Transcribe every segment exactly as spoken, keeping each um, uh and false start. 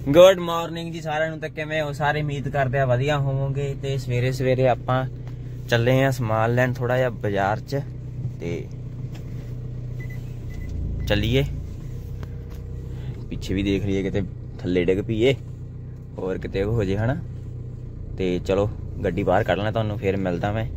Good morning ਜੀ ਸਾਰਿਆਂ ਨੂੰ। ਤੇ ਕਿਵੇਂ ਹੋ ਸਾਰੇ? ਉਮੀਦ ਕਰਦੇ ਆ ਵਧੀਆ ਹੋਵੋਗੇ। ਤੇ ਸਵੇਰੇ ਸਵੇਰੇ ਆਪਾਂ ਚੱਲੇ ਆ ਸਮਾਨ ਲੈਣ ਥੋੜਾ ਜਿਹਾ ਬਾਜ਼ਾਰ ਚ, ਤੇ ਚੱਲੀਏ। ਪਿੱਛੇ ਵੀ ਦੇਖ ਲਈਏ ਕਿਤੇ ਥੱਲੇ ਡਿੱਗ ਪਈਏ, ਹੋਰ ਕਿਤੇ ਹੋ ਜੇ ਹਨਾ। ਤੇ ਚਲੋ ਗੱਡੀ ਬਾਹਰ ਕੱਢ ਲੈਣਾ, ਤੁਹਾਨੂੰ ਫੇਰ ਮਿਲਦਾ ਮੈਂ।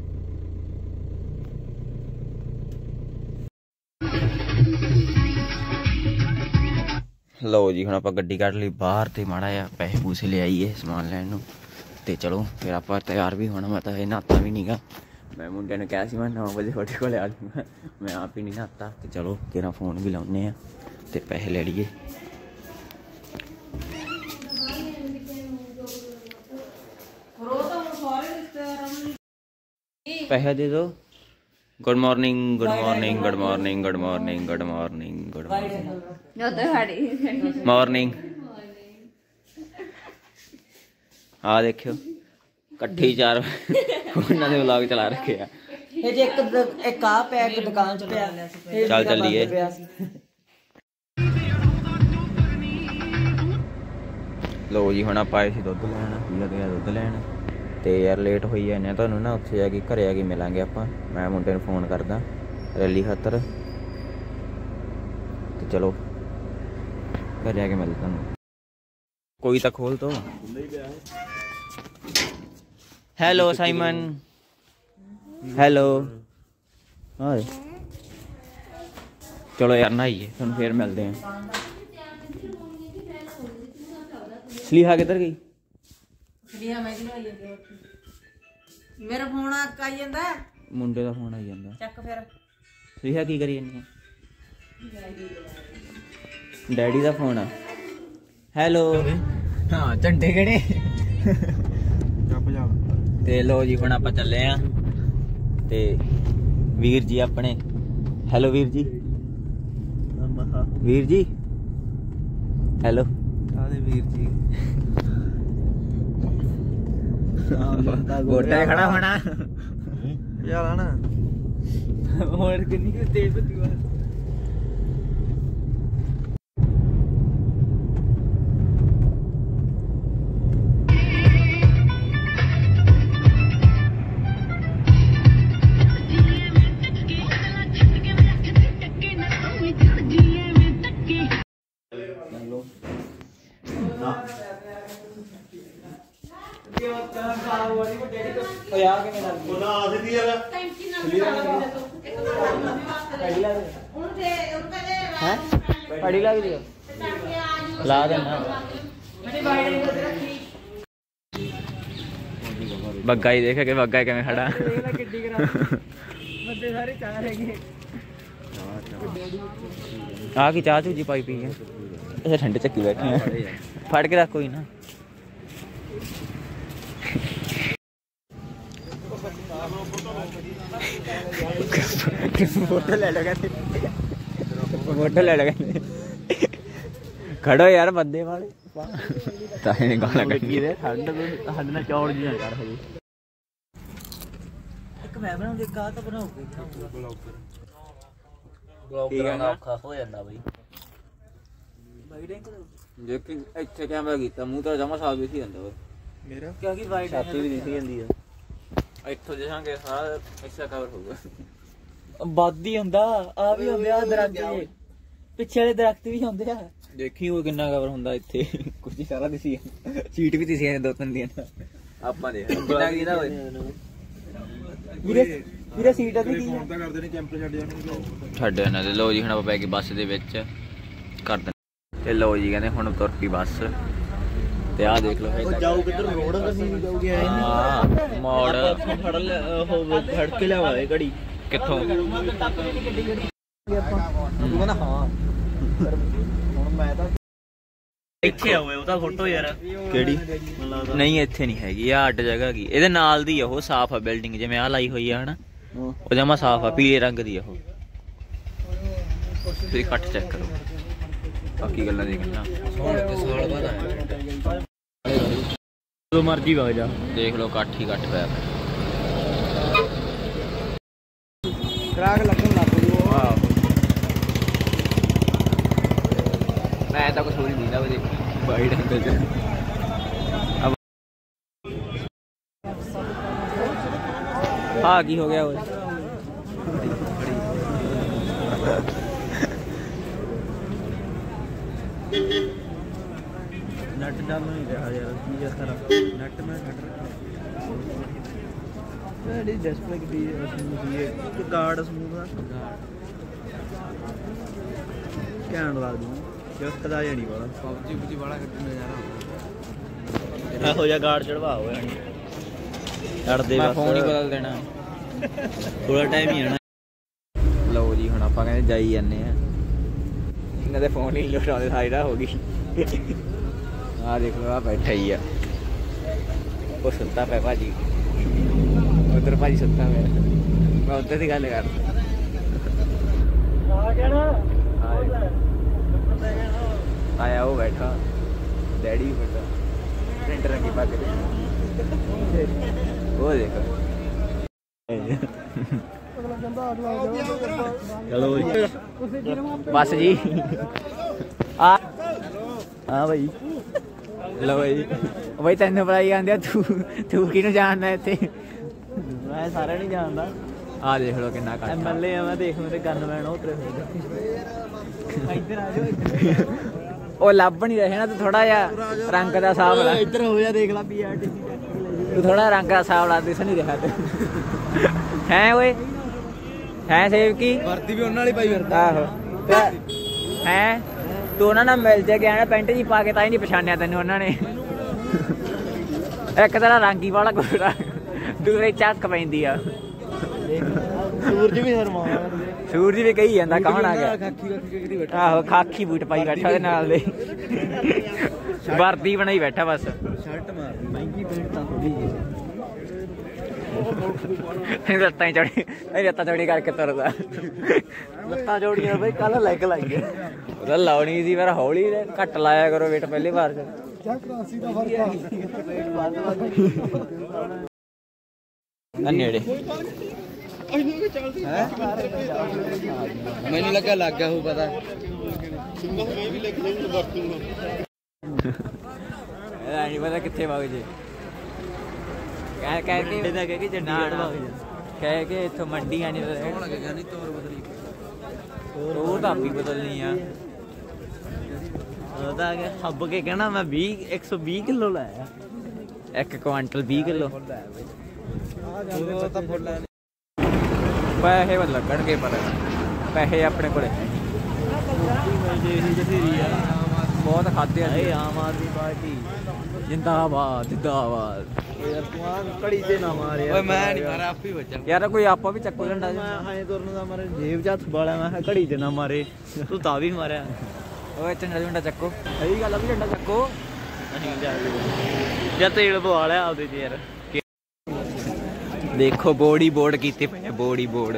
ਲਓ ਜੀ ਹੁਣ ਆਪਾਂ ਗੱਡੀ ਕੱਢ ਲਈ ਬਾਹਰ, ਤੇ ਮਾੜਾ ਜਿਹਾ ਪੈਸੇ ਪੂਸੇ ਲੈ ਆਈਏ ਸਮਾਨ ਲੈਣ ਨੂੰ। ਤੇ ਚਲੋ ਫਿਰ ਆਪਾਂ ਤਿਆਰ ਵੀ ਹੋਣਾ। ਮੈਂ ਤਾਂ ਇਹ ਨਹਾਤਾ ਵੀ ਨੀਗਾ, ਮੈਂ ਮੁੰਡਿਆਂ ਨੂੰ ਕਿਹਾ ਸੀ ਮੈਂ ਨੌ ਵਜੇ ਤੁਹਾਡੇ ਕੋਲ ਆ ਜਾਊਂਗਾ, ਮੈਂ ਆਪ ਹੀ ਨਹੀਂ ਨਹਾਤਾ। ਤੇ ਚਲੋ ਕਿਹੜਾ ਫੋਨ ਵੀ ਲਾਉਂਦੇ ਆ ਤੇ ਪੈਸੇ ਲੈ ਲਈਏ। ਪੈਸੇ ਦੇ ਦੋ। Good morning good morning good morning good morning good morning good morning morning आ देखियो इकट्ठे ही चार उन्होंने व्लॉग चला रखे है। एक एक आ पे एक दुकान च पिया। चल चलिए। लो जी हुण आपां आए सी दुध लैण, लगे दुध लैण। ਤੇ ਯਾਰ ਲੇਟ ਹੋਈ ਜਾਂਦੇ ਆ, ਤੁਹਾਨੂੰ ਨਾ ਉੱਥੇ ਜਾ ਕੇ ਘਰੇ ਆ ਕੇ ਮਿਲਾਂਗੇ ਆਪਾਂ। ਮੈਂ ਮੁੰਡੇ ਨੂੰ ਫੋਨ ਕਰਦਾ ਰੈਲੀ ਖਾਤਰ, ਤੇ ਚਲੋ ਘਰੇ ਆ ਕੇ ਮਿਲਦਾ ਤੁਹਾਨੂੰ। ਕੋਈ ਤਾਂ ਖੋਲ ਤੋ। Hello Simon, hello. ਹਾਂ ਚਲੋ ਯਾਰ ਨਹਾਈਏ, ਤੁਹਾਨੂੰ ਫੇਰ ਮਿਲਦੇ ਆ। ਸਲੀਹਾ ਕਿੱਧਰ ਗਈ? मेरा फोन आई जांदा, मुंडे दा फोन आई जांदा। चेक फिर रिहा की करी जानी? डैडी दा फोन आ। हेलो हां झंडे केड़े जप जा। ते लो जी हुण आपां चले आ, ते वीर जी अपने। हेलो वीर जी, वीर जी हेलो। आदे वीर जी गोटा खड़ा होना यार ना और कितनी की तेज होती है। पड़ी लग दियो ला देना। बग्गा ही देखे के बग्गा किवें खड़ा। आ की चाह चूजी पाई पी है। अच्छा ठंडे चक्की बैठे हैं, फड़ के रख कोई ना। फोटो ले लो, फोटो ले लो। खड़ो यार बंदे वाले ताहे गाना कट्टी दे ठंड ठंड ना चौड़ जी ना कर। हजे एक मैं बनाऊंगा, का तो बनाऊंगा ब्लॉगर बनाना औखा हो ਜਾਂਦਾ ਬਈ। ਵਾਈਡ ਐਂਗਲ ਦੇਖੀ ਇੱਥੇ ਕੈਮਰਾ ਕੀਤਾ, ਮੂੰਹ ਤਾਂ ਜਮਾ ਸਾਫ ਦਿਖੀ ਜਾਂਦਾ ਓਏ ਮੇਰਾ, ਕਿਉਂਕਿ ਵਾਈਡ ਛਾਤੀ ਵੀ ਦਿਖੀ ਜਾਂਦੀ ਆ। ਇੱਥੋਂ ਦੇਖਾਂਗੇ ਸਾਰਾ ਹਿੱਸਾ ਕਵਰ ਹੋਊਗਾ। ਵੱਧ ਹੀ ਹੁੰਦਾ, ਆ ਵੀ ਹੁੰਦੇ ਆ ਦਰਖਤ, ਪਿੱਛੇ ਵਾਲੇ ਦਰਖਤ ਵੀ ਹੁੰਦੇ ਆ। ਦੇਖੀ ਉਹ ਕਿੰਨਾ ਕਵਰ ਹੁੰਦਾ ਇੱਥੇ, ਕੁਝ ਸਾਰਾ ਦਿਸੀ ਸੀਟ ਵੀ ਦਿਸੀ ਦੋ ਤਿੰਨ ਦੀਆਂ। ਆਪਾਂ ਦੇਖ ਕਿੰਨਾ ਕੀ ਦਾ ਓਏ ਵੀਰੇ ਵੀਰੇ ਸੀਟ ਆ ਕੀ ਫੋਨ ਤਾਂ ਕਰਦੇ ਨੇ, ਕੈਂਪ ਛੱਡ ਜਾਣਗੇ ਛੱਡ ਇਹਨਾਂ ਦੇ। ਲੋ ਜੀ ਹੁਣ ਆਪਾਂ ਪੈ ਗਏ ਬੱਸ ਦੇ ਵਿੱਚ ਕਰ ਦਿੰਦੇ। ਤੇ ਲੋ ਜੀ ਕਹਿੰਦੇ ਹੁਣ ਤੁਰ ਪਈ ਬੱਸ, ਤੇ ਆਹ ਦੇਖ ਲਓ ਜਾਓ ਕਿੱਧਰ ਰੋਡ ਅਸੀਂ ਜਾਊਗੇ। ਹਾਂ ਮੋੜ ਫੜ ਲੈ ਉਹ ਫੜ ਕੇ ਲਿਆਵਾਂਗੇ ਘੜੀ ਕਿੱਥੋਂ। ਤੂੰ ਕਹਿੰਦਾ ਹਾਂ ਹੁਣ ਮੈਂ ਤਾਂ ਇੱਥੇ ਆਵੇ ਉਹਦਾ ਫੋਟੋ ਯਾਰ। ਕਿਹੜੀ? ਨਹੀਂ ਇੱਥੇ ਨਹੀਂ ਹੈਗੀ, ਆ ਅੱਡ ਜਗ੍ਹਾ ਹੈਗੀ ਇਹਦੇ ਨਾਲ ਦੀ। ਉਹ ਸਾਫ ਆ ਬਿਲਡਿੰਗ, ਜਿਵੇਂ ਆਹ ਲਾਈ ਹੋਈ ਆ ਹਨਾ, ਉਹ ਜਮਾ ਸਾਫ ਆ, ਪੀਲੇ ਰੰਗ ਦੀ ਆ ਉਹ। ਤੁਸੀਂ ਕੱਟ ਚੈੱਕ ਕਰੋ, ਬਾਕੀ ਗੱਲਾਂ ਦੇਖਣਾ। ਸਾਲ ਬਾਅਦ ਆਇਆ ਜਦੋਂ ਮਰਜੀ ਵਗ ਜਾ। ਦੇਖ ਲਓ ਕੱਠ ਹੀ ਕੱਠ ਪਿਆ। ਕਰਾਕ ਲੱਗਣ ਲੱਗ ਪਈ। ਆਹ ਮੈਂ ਤਾਂ ਕੁਛ ਨਹੀਂ ਦੀਦਾ ਵੇ ਦੇਖੀ। ਵਾਈਡ ਐਂਗਲ ਚ ਆ ਕੀ ਹੋ ਗਿਆ ਓਏ ਨੱਟ ਚੱਲ ਨਹੀਂ ਰਿਹਾ ਯਾਰ ਕੀ ਇਸ ਤਰ੍ਹਾਂ ਨੱਟ ਮੈਂ ਛੱਡ ਰੱਖਿਆ ਇਹਦੀ ਡਿਸਪਲੇ ਕਿੱਡੀ ਸਮੂਥ ਹੈ ਕਿ ਗਾਰਡ ਸਮੂਥ ਆ ਘੈਂਟ ਲੱਗਦੀ ਜੱਕਦਾ ਜਣੀ ਵਾਲਾ ਪਬਜੀ ਪੁਜੀ ਵਾਲਾ ਕੱਟਣ ਨਜ਼ਾਰਾ ਇਹੋ ਜਿਹਾ ਗਾਰਡ ਚੜਵਾ ਹੋਇਆ ਛੱਡਦੇ ਬਸ ਫੋਨ ਹੀ ਬਦਲ ਦੇਣਾ ਥੋੜਾ ਟਾਈਮ ਹੀ ਆਣਾ ਲਓ ਜੀ ਹੁਣ ਆਪਾਂ ਕਹਿੰਦੇ ਜਾਈ ਜਾਂਦੇ ਆ ਇਹਨਾਂ ਦੇ ਫੋਨ ਹੀ ਲੁਟਾਉਂਦੇ ਸਾਈਡ ਹੋ ਗਈ ਆ ਦੇਖ ਲਓ ਆ ਬੈਠਾ ਹੀ ਆ ਉਹ ਸੁੱਤਾ ਪਿਆ ਭਾਜੀ ਉਧਰ ਭਾਜੀ ਸੁੱਤਾ ਪਿਆ ਮੈਂ ਉੱਧਰ ਦੀ ਗੱਲ ਕਰ ਆਇਆ ਉਹ ਬੈਠਾ ਡੈਡੀ ਵੀ ਬੈਠਾ ਪ੍ਰਿੰਟਰ ਰੰਗੀ ਪਾ ਕੇ ਉਹ ਦੇਖੋ ਚਲੋ ਜੀ ਬਸ ਜੀ ਆ ਹਾਂ ਭਾਈ ਲਓ ਭਾਈ ਭਾਈ ਤੈਨੂੰ ਪਤਾ ਹੀ ਆਂਦੇ ਤੂੰ ਤੂੰ ਕਿਹਨੂੰ ਜਾਣਦਾ ਇੱਥੇ ਮੈਂ ਸਾਰਿਆਂ ਨੂੰ ਜਾਣਦਾ ਆ ਦੇਖ ਲਓ ਕਿੰਨਾ ਕੱਟ ਐਮ ਐਲ ਏ ਆ ਮੈਂ ਦੇਖ ਮੇਰੇ ਗਨਮੈਨ ਉਹ ਤੇਰੇ ਇੱਧਰ ਆ ਜਾਓ ਉਹ ਲੱਭ ਨਹੀਂ ਰਹੇ ਨਾ ਤੂੰ ਥੋੜਾ ਜਿਹਾ ਰੰਗ ਦਾ ਹਿਸਾਬ ਲਾ ਇੱਧਰ ਹੋ ਜਾ ਦੇਖ ਲਾ ਪੀ ਆਰ ਟੀ ਤੂੰ ਥੋੜਾ ਰੰਗ ਦਾ ਹਿਸਾਬ ਲਾ ਦਿਸ ਨਹੀਂ ਰਿਹਾ ਤੇ ਹੈ ਓਏ ਹੈ ਸੇਵ ਕੀ ਵਰਦੀ ਵੀ ਉਹਨਾਂ ਵਾਲੀ ਪਾਈ ਫਿਰਦਾ ਆਹੋ ਹੈ ਤੂੰ ਉਹਨਾਂ ਨਾਲ ਮਿਲ ਜਾ ਗਿਆ ਨਾ ਪੈਂਟ ਜੀ ਪਾ ਕੇ ਤਾਂ ਹੀ ਨਹੀਂ ਪਛਾਣਿਆ ਤੈਨੂੰ ਉਹਨਾਂ ਨੇ ਇੱਕ ਤਰ੍ਹਾਂ ਰੰਗੀ ਵਾਲਾ ਗੋਰਾ ਦੂਰੇ ਚੱਕ ਪੈਂਦੀ ਆ ਸੂਰਜ ਵੀ ਸ਼ਰਮਾਉਂਦਾ ਸੂਰਜ ਵੀ ਕਹੀ ਜਾਂਦਾ ਕੌਣ ਆ ਗਿਆ ਆਹੋ ਖਾਕੀ ਬੂਟ ਪਾਈ ਬੈਠਾ ਉਹਦੇ ਨਾਲ ਦੇ ਵਰਦੀ ਬਣਾਈ ਬੈਠਾ ਬਸ ਸ਼ਰਟ ਮਾਰਦੀ ਮਹਿੰਗੀ ਪੈਂਟ ਤਾਂ ਥੋੜੀ ਜਿਹੀ ਲੱਤਾਂ ਹੀ ਚੌੜੀ ਇਹ ਲੱਤਾਂ ਚੌੜੀ ਕਰਕੇ ਤੁਰਦਾ ਲੱਤਾਂ ਚੌੜੀਆਂ ਬਈ ਕੱਲ ਲੈਗ ਲਾਈ ਗਿਆ ਉਹਦਾ ਲਾਉਣੀ ਸੀ ਪਰ ਹੌਲੀ ਘੱਟ ਲਾਇਆ ਕਰੋ ਵੇਟ ਪਹਿਲੀ ਵਾਰ ਚ ਨੇੜੇ ਮੈਨੂੰ ਲੱਗਾ ਲੱਗ ਗਿਆ ਉਹ ਪਤਾ ਇਹ ਨਹੀਂ ਪਤਾ ਕਿੱਥੇ ਵਗ ਜੇ ਕਹਿ ਕਹਿ ਕੇ ਇਹਦਾ ਕਹਿ ਕੇ ਚੰਡੀਗੜ੍ਹ ਵਗ ਜਾ ਕਹਿ ਕੇ ਇੱਥੋਂ ਮੰਡੀ ਆਣੀ ਤਾਂ ਲੱਗਿਆ ਨਹੀਂ ਤੋਰ ਬਦਲੀ ਉਹ ਤਾਂ ਆਪੀ ਬਦਲਣੀ ਆ ਉਹਦਾ ਹੱਬ ਕੇ ਕਹਿਣਾ ਮੈਂ ਵੀਹ ਇੱਕ ਸੌ ਵੀਹ ਕਿਲੋ ਲਾਇਆ ਇੱਕ ਕੁਆਂਟਲ ਵੀਹ ਕਿਲੋ ਪੈਸੇ ਵੱਲ ਲੱਗਣਗੇ ਪਰ ਪੈਸੇ ਆਪਣੇ ਕੋਲ ਬਹੁਤ ਖਾਦੇ ਆ ਆਮ ਆਦਮੀ ਪਾਰਟੀ ਜਿੰਦਾਬਾਦ ਜਿੰਦਾਬਾਦ ਘੜੀ ਤੇ ਨਾ ਮਾਰਿਆ ਓਏ ਮੈਂ ਨਹੀਂ ਮਾਰਿਆ ਆਪੇ ਬੱਚਾ ਯਾਰ ਕੋਈ ਆਪਾ ਵੀ ਚੱਕੋ ਝੰਡਾ ਮੈਂ ਹਾਂ ਤੁਰਨ ਦਾ ਮਾਰੇ ਜੇਬ ਚ ਹੱਥ ਬਾਲਿਆ ਮੈਂ ਘੜੀ ਤੇ ਨਾ ਮਾਰੇ ਤੂੰ ਤਾਂ ਵੀ ਮਾਰਿਆ ਓਏ ਝੰਡਾ ਝੰਡਾ ਚੱਕੋ ਸਹੀ ਗੱਲ ਆ ਵੀ ਝੰਡਾ ਚੱਕੋ ਅਸੀਂ ਜਾ ਜਾਂ ਤੇਲ ਪਵਾ ਲਿਆ ਆਪਦੇ ਚ ਯਾਰ ਦੇਖੋ ਬੋਡੀ ਬੋਰਡ ਕੀਤੇ ਪਏ ਬੋਡੀ ਬੋਰਡ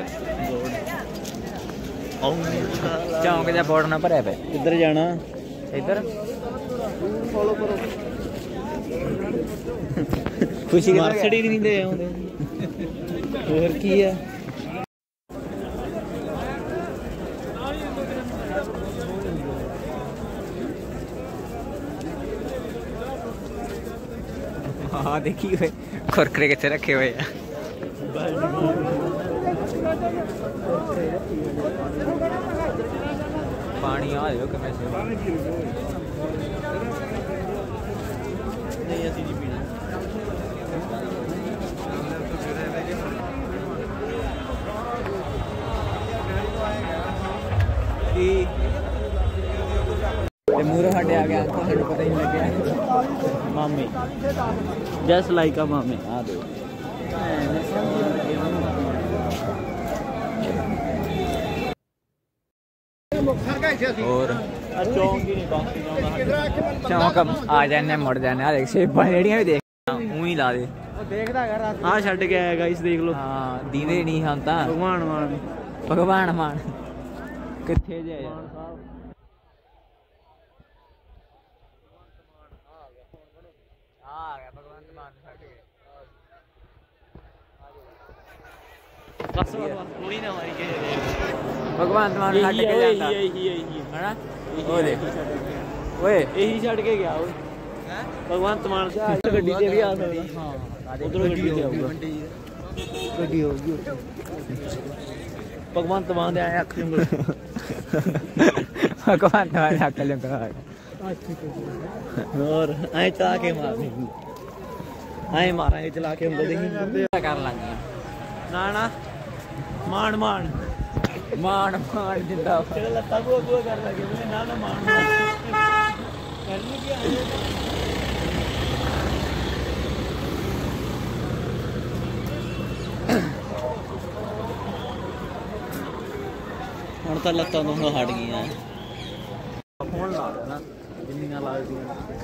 ਚੌਂਕ ਦਾ ਬੋਰਡ ਨਾ ਭਰਿਆ ਪਿਆ ਕਿੱਧਰ ਜਾਣਾ ਇੱਧਰ ਫੋਲੋ ਕਰੋ ਖੁਸ਼ੀ ਮਰਸਡੀ ਨਹੀਂ ਦੇ ਆਉਂਦੇ ਹੋਰ ਕੀ ਆ ਹਾਂ ਦੇਖੀ ਹੋਏ ਖੁਰਕਰੇ ਕਿੱਥੇ ਰੱਖੇ ਹੋਏ ਆ ਪਾਣੀ ਆ ਜਾਓ ਕਿਵੇਂ ਨਹੀਂ ਅਸੀਂ ਨਹੀਂ ਪੀਣਾ ਕੀ ਤੇ ਮੂਹਰੇ ਸਾਡੇ ਆ ਗਿਆ ਸਾਨੂੰ ਪਤਾ ਹੀ ਨਹੀਂ ਲੱਗਿਆ ਮਾਮੇ ਜਸਟ ਲਾਈਕ ਆ ਮਾਮੇ ਆ ਦੇ और चौंक आ जाने मुड़ जाने आ देख शेपां जेहड़ियां भी देख ऊं ही ला दे देखदा कर आ छड्ड के आया गाइस देख लो हां दीदे नहीं हम ता भगवान मान भगवान मान किथे जे यार आ गया भगवान मान छड्ड के बस पूरी ना मारी के भगवान मान छड्ड के जाता है ना ओ देख ਓਏ ਇਹੀ ਛੱਡ ਕੇ ਗਿਆ ਓਏ ਭਗਵੰਤ ਮਾਨ ਗੱਡੀ ਤੇ ਵੀ ਆ ਸਕਦਾ ਹਾਂ ਉਧਰੋਂ ਗੱਡੀ ਤੇ ਆਊਗਾ ਗੱਡੀ ਹੋਊਗੀ ਭਗਵੰਤ ਮਾਨ ਦੇ ਆਏ ਅੱਖ ਉਂਗਲ ਭਗਵਾਨ ਨਾਲ ਹੱਕ ਲੰਗਾ ਹੋਰ ਐ ਚਲਾ ਕੇ ਮਾਰਨੀ ਐ ਮਾਰਾਂਗੇ ਚਲਾ ਕੇ ਉਂਗਲ ਦੇਖੀ ਕਰਨ ਲੱਗ ਗਿਆ ਨਾ ਨਾ ਮਾਣ ਮਾਣ ਮਾਣ ਮਾਣ ਜਿੰਦਾ ਤੇਰੇ ਲੱਤਾਂ ਬੂਆ ਬੂਆ ਕਰ ਲੱਗੇ ਮੈਂ ਨਾ ਨਾ ਮਾਣ ਮਾਣ ਕਰਨੀ ਕੀ ਆਏ ਹੁਣ ਤਾਂ ਲੱਤਾਂ ਤੋਂ ਹਟ ਗਈਆਂ ਫੋਨ ਲਾ ਦੇਣਾ ਜਿੰਨੀਆਂ ਲੱਗਦੀਆਂ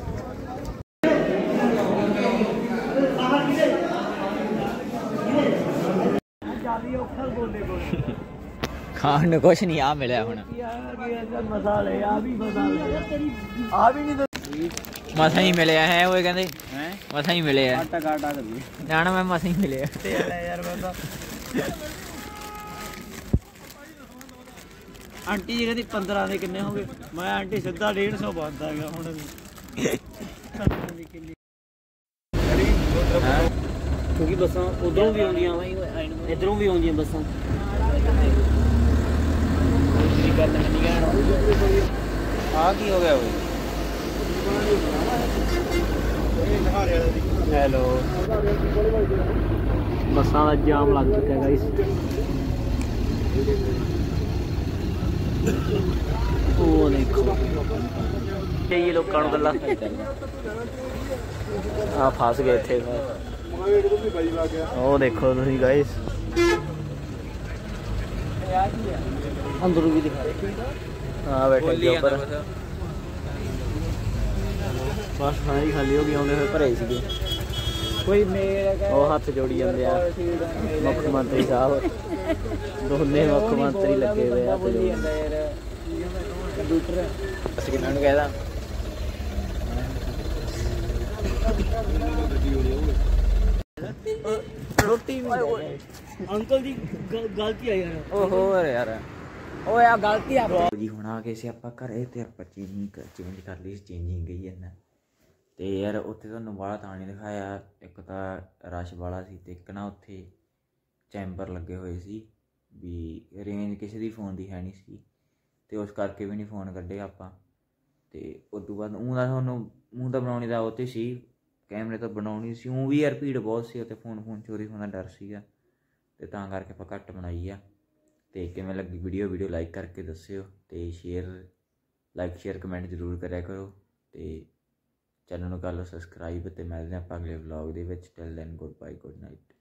ਜਾਲੀ ਔਖਾ ਬੋਲੇ ਬੋਲੇ ਖਾਣ ਨੂੰ ਕੁਛ ਨਹੀਂ ਆ ਮਿਲਿਆ ਹੁਣ ਮਸਾਲੇ ਆ ਵੀ ਮਸਾਲੇ ਆ ਵੀ ਨਹੀਂ ਮਸਾਂ ਹੀ ਮਿਲਿਆ ਹੈ ਉਹ ਕਹਿੰਦੇ ਹੈ ਮਸਾਂ ਹੀ ਮਿਲਿਆ ਆਟਾ ਕਾਟਾ ਕਰੀ ਜਾਣਾ ਮੈਂ ਮਸਾਂ ਹੀ ਮਿਲਿਆ ਤੇ ਯਾਰ ਬੰਦਾ ਆਂਟੀ ਜੀ ਕਹਿੰਦੀ ਪੰਦਰਾਂ ਦੇ ਕਿੰਨੇ ਹੋ ਗਏ ਮੈਂ ਆਂਟੀ ਸਿੱਧਾ ਡੇਢ ਸੌ ਬੰਦਾ ਗਿਆ ਹੁਣ ਕਿਉਂਕਿ ਬੱਸਾਂ ਉਧਰੋਂ ਵੀ ਆਉਂਦੀਆਂ ਇਧਰੋਂ ਵੀ ਆਉਂਦੀਆਂ ਬੱਸਾਂ ਗੱਲ ਨਹੀਂ ਕਹਿਣਾ ਆ ਕੀ ਹੋ ਗਿਆ ਓਏ ਹੈਲੋ ਬੱਸਾਂ ਦਾ ਜਾਮ ਲੱਗ ਚੁੱਕਾ ਗਾਇਸ ਉਹ ਦੇਖੋ ਕਈ ਲੋਕਾਂ ਨੂੰ ਗੱਲਾਂ ਆ ਫਸ ਗਏ ਇੱਥੇ ਉਹ ਦੇਖੋ ਤੁਸੀਂ ਗਾਇਸ ਅੰਦਰੋਂ ਵੀ ਦਿਖਾ ਰਹੇ ਹਾਂ ਬੈਠੇ ਜੀ ਉੱਪਰ ਬਸ ਸਾਰੀ ਖਾਲੀ ਹੋ ਗਈ ਆਉਂਦੇ ਹੋਏ ਭਰੇ ਸੀਗੇ ਕੋਈ ਮੇਰਾ ਉਹ ਹੱਥ ਜੋੜੀ ਜਾਂਦੇ ਆ ਮੁੱਖ ਮੰਤਰੀ ਸਾਹਿਬ ਦੋਨੇ ਮੁੱਖ ਮੰਤਰੀ ਲੱਗੇ ਹੋਏ ਆ ਤੇ ਕੰਪਿਊਟਰ ਅਸੀਂ ਕਿਹਨਾਂ ਨੂੰ ਕਹਿਦਾ ਰੋਟੀ ਵੀ ਅੰਕਲ ਦੀ ਗਲਤੀ ਆ ਯਾਰ ਓ ਹੋਰ ਯਾਰ ਓਏ ਆ ਗਲਤੀ ਆ ਜੀ ਹੁਣ ਆ ਗਏ ਸੀ ਆਪਾਂ ਘਰੇ ਤੇ ਆਪਾਂ ਚੇਂਜਿੰਗ ਚੇਂਜ ਕਰ ਲਈ ਚੇਂਜਿੰਗ ਗਈ ਇਹਨਾਂ ਤੇ ਯਾਰ ਉੱਥੇ ਤੁਹਾਨੂੰ ਬਾਹਲਾ ਤਾਂ ਨਹੀਂ ਦਿਖਾਇਆ ਇੱਕ ਤਾਂ ਰਸ਼ ਵਾਲਾ ਸੀ ਤੇ ਇੱਕ ਨਾ ਉੱਥੇ ਚੈਂਬਰ ਲੱਗੇ ਹੋਏ ਸੀ ਵੀ ਰੇਂਜ ਕਿਸੇ ਦੀ ਫੋਨ ਦੀ ਹੈ ਨਹੀਂ ਸੀ ਤੇ ਉਸ ਕਰਕੇ ਵੀ ਨਹੀਂ ਫੋਨ ਕੱਢੇ ਆਪਾਂ ਤੇ ਉਸ ਤੋਂ ਬਾਅਦ ਊਂ ਦਾ ਤੁਹਾਨੂੰ ਮੂੰਹ ਤਾਂ ਬਣਾਉਣੀ ਦਾ ਉਹ 'ਤੇ ਸੀ ਕੈਮਰੇ ਤੋਂ ਬਣਾਉਣੀ ਸੀ ਊਂ ਵੀ ਯਾਰ ਭੀੜ ਬਹੁਤ ਸੀ ਉੱਥੇ ਫੋਨ ਫੋਨ ਚੋਰੀ ਹੋਣ ਦਾ ਡਰ ਸੀਗਾ ਤੇ ਤਾਂ ਕਰਕੇ ਆਪਾਂ ਘੱਟ ਬਣਾਈ ਆ ਤੇ ਕਿਵੇਂ ਲੱਗੀ ਵੀਡੀਓ ਵੀਡੀਓ ਲਾਈਕ ਕਰਕੇ ਦੱਸਿਓ ਤੇ ਸ਼ੇਅਰ ਲਾਈਕ ਸ਼ੇਅਰ ਕਮੈਂਟ ਜ਼ਰੂਰ ਕਰਿਆ ਕਰੋ ਤੇ ਚੈਨਲ ਨੂੰ ਕਰ ਲਓ ਸਬਸਕ੍ਰਾਈਬ ਤੇ ਮਿਲਦੇ ਆਪਾਂ ਅਗਲੇ ਵਲੌਗ ਦੇ ਵਿੱਚ till then goodbye good night.